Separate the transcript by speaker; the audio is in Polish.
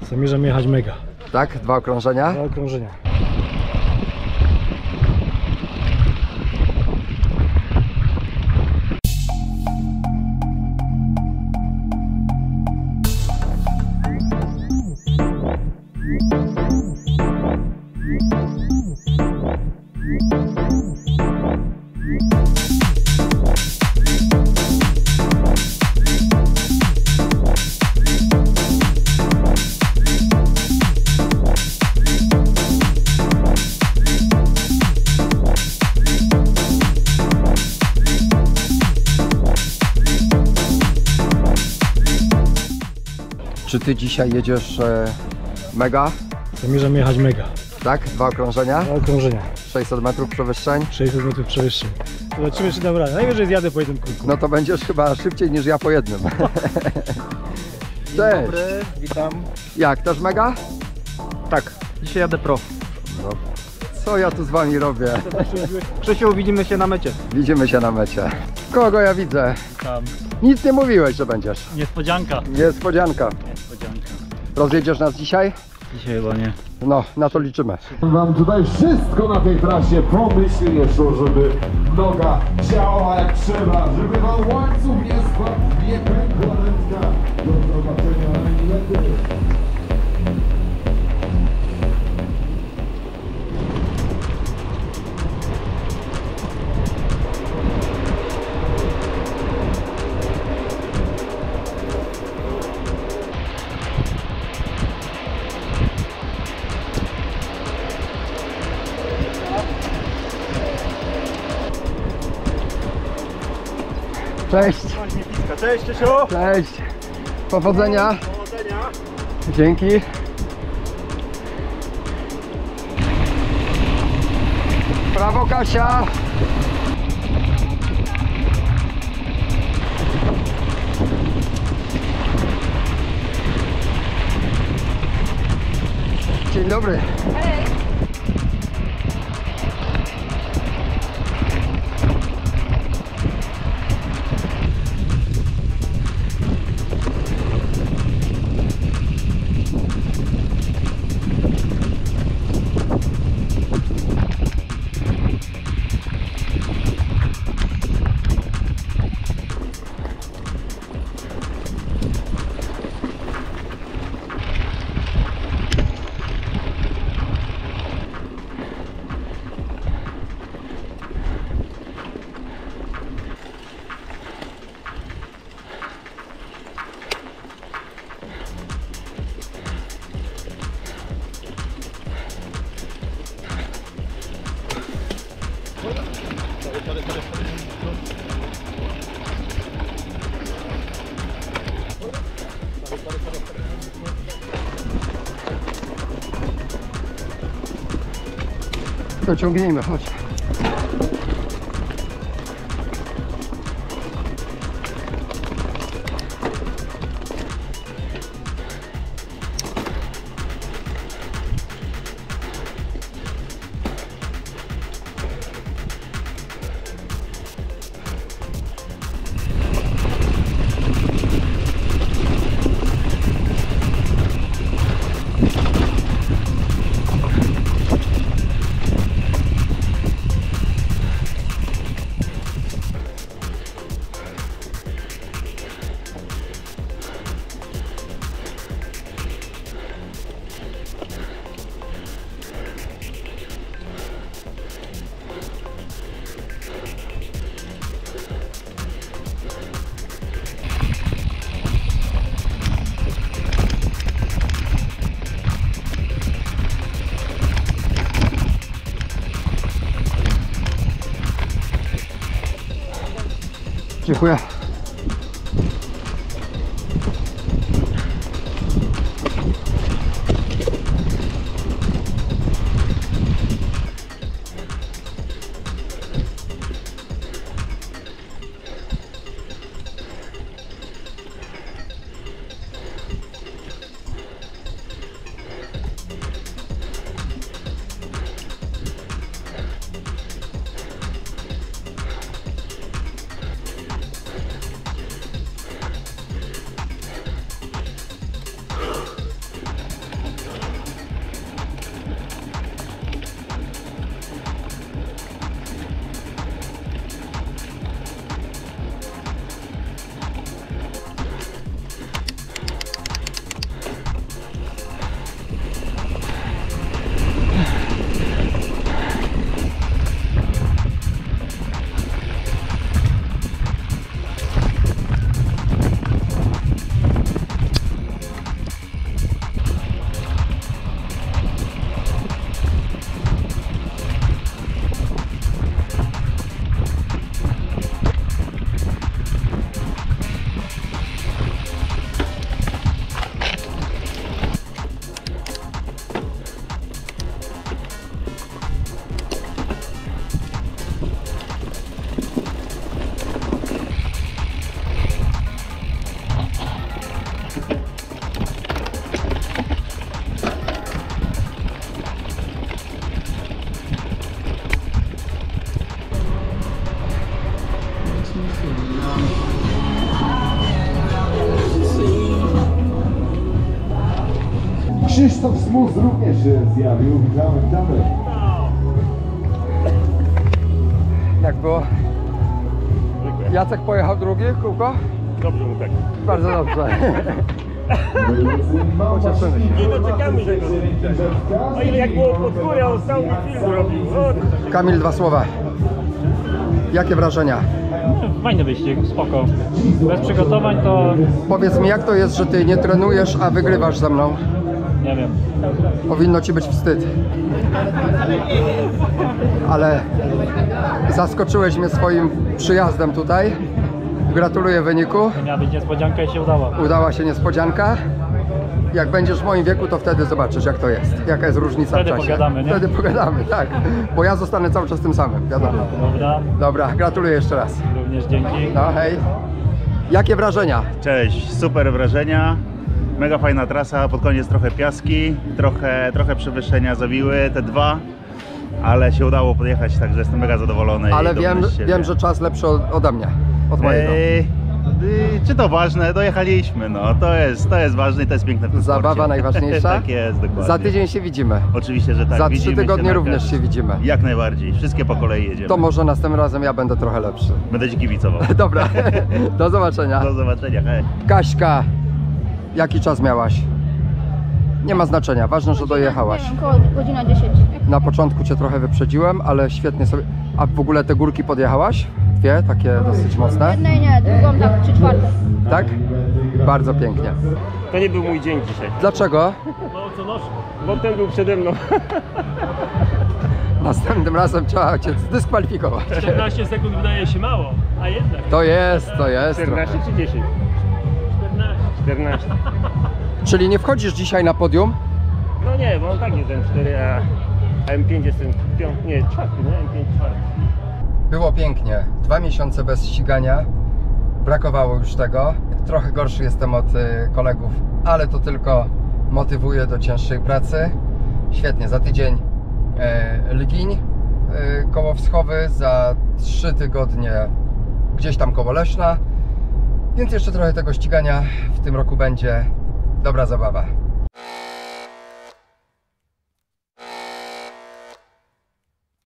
Speaker 1: Zamierzam jechać mega.
Speaker 2: Tak? 2 okrążenia?
Speaker 1: 2 okrążenia.
Speaker 2: Czy ty dzisiaj jedziesz mega?
Speaker 1: Zamierzam jechać mega.
Speaker 2: Tak? 2 okrążenia?
Speaker 1: 2 okrążenia.
Speaker 2: 600 metrów przewyższeń?
Speaker 1: 600 metrów przewyższeń. Zobaczymy, czy dam radę. Najwyżej zjadę po jednym kółku.
Speaker 2: No to będziesz chyba szybciej niż ja po jednym.
Speaker 3: Dzień
Speaker 2: Cześć!
Speaker 3: dobry, witam.
Speaker 2: Jak, też mega?
Speaker 3: Tak, dzisiaj jadę pro.
Speaker 2: No, co ja tu z wami robię?
Speaker 3: Krzysiu, widzimy się na mecie.
Speaker 2: Widzimy się na mecie. Kogo ja widzę?
Speaker 4: Tam.
Speaker 2: Nic nie mówiłeś, że będziesz.
Speaker 4: Niespodzianka.
Speaker 2: Niespodzianka.
Speaker 4: Niespodzianka.
Speaker 2: Rozjedziesz nas dzisiaj?
Speaker 4: Dzisiaj chyba nie.
Speaker 2: No, na to liczymy.
Speaker 5: Wam tutaj wszystko na tej trasie pomyśli jeszcze, żeby noga działała jak trzeba, żeby wam łańcuch nie spadł, nie pękła ręka. Do zobaczenia na inlety.
Speaker 2: Cześć!
Speaker 3: Cześć, Krzysiu.
Speaker 2: Cześć! Powodzenia!
Speaker 3: Powodzenia.
Speaker 2: Dzięki! Brawo, Kasia! Dzień dobry! To ciągnijmy, chodź. Dziękuję.
Speaker 5: Krzysztof Smus również się zjawił. Witamy, witamy.
Speaker 2: Jak było? Jacek pojechał drugi kółko?
Speaker 4: Dobrze mu tak.
Speaker 2: Bardzo dobrze.
Speaker 4: Nie doczekamy tego. O ile jak było pod górę, on stał mi film robił. O,
Speaker 2: Kamil, 2 słowa. Jakie wrażenia?
Speaker 1: Fajny wyścig, spoko. Bez przygotowań to
Speaker 2: Powiedz mi, jak to jest, że ty nie trenujesz, a wygrywasz ze mną?
Speaker 1: nie wiem.
Speaker 2: Powinno ci być wstyd. Ale zaskoczyłeś mnie swoim przyjazdem tutaj. Gratuluję wyniku.
Speaker 1: To miała być niespodzianka i się udała.
Speaker 2: Udała się niespodzianka. Jak będziesz w moim wieku, to wtedy zobaczysz, jak to jest. Jaka jest różnica
Speaker 1: Wtedy
Speaker 2: w czasie.
Speaker 1: pogadamy, nie?
Speaker 2: Wtedy pogadamy, tak. Bo ja zostanę cały czas tym samym, wiadomo.
Speaker 1: Dobra,
Speaker 2: Dobra, gratuluję jeszcze raz.
Speaker 1: również dzięki.
Speaker 2: No hej. Jakie wrażenia?
Speaker 6: Cześć, super wrażenia. Mega fajna trasa, pod koniec trochę piaski, trochę przewyższenia zawiły, te 2, ale się udało podjechać, także jestem mega zadowolony.
Speaker 2: Ale
Speaker 6: i dumny z siebie.
Speaker 2: wiem, że czas lepszy ode mnie, od mojego.
Speaker 6: Czy to ważne? Dojechaliśmy, no to jest ważne i to jest piękne w tym
Speaker 2: Zabawa
Speaker 6: sporcie.
Speaker 2: najważniejsza.
Speaker 6: Tak jest, dokładnie.
Speaker 2: Za tydzień się widzimy.
Speaker 6: Oczywiście, że tak.
Speaker 2: Za 3
Speaker 6: Widzimy
Speaker 2: tygodnie
Speaker 6: na
Speaker 2: również
Speaker 6: każdy-
Speaker 2: się widzimy.
Speaker 6: Jak najbardziej, wszystkie po kolei jedziemy.
Speaker 2: To może następnym razem ja będę trochę lepszy.
Speaker 6: Będę ci kibicował.
Speaker 2: Dobra, do zobaczenia.
Speaker 6: Do zobaczenia, hej.
Speaker 2: Kaśka, jaki czas miałaś? Nie ma znaczenia, ważne, że dojechałaś.
Speaker 7: Nie wiem, około godzina 10.
Speaker 2: Na początku cię trochę wyprzedziłem, ale świetnie sobie... A w ogóle te górki podjechałaś? 2, takie dosyć mocne,
Speaker 7: Jednej nie, drugą tak 3/4.
Speaker 2: tak? Bardzo pięknie.
Speaker 4: to nie był mój dzień dzisiaj.
Speaker 2: Dlaczego?
Speaker 4: Bo ten był przede mną.
Speaker 2: Następnym razem trzeba cię zdyskwalifikować.
Speaker 8: 14 sekund wydaje się mało, a jednak
Speaker 2: To jest.
Speaker 4: 14 czy 10? 14.
Speaker 2: Czyli nie wchodzisz dzisiaj na podium?
Speaker 4: No nie, bo on tak jest M4, a M5 jest ten 5, nie, 4, nie? M5 4.
Speaker 2: Było pięknie. 2 miesiące bez ścigania. Brakowało już tego. Trochę gorszy jestem od kolegów, ale to tylko motywuje do cięższej pracy. Świetnie, za tydzień Lgiń koło Wschowy, za 3 tygodnie gdzieś tam koło Leszna. Więc jeszcze trochę tego ścigania w tym roku będzie. Dobra zabawa.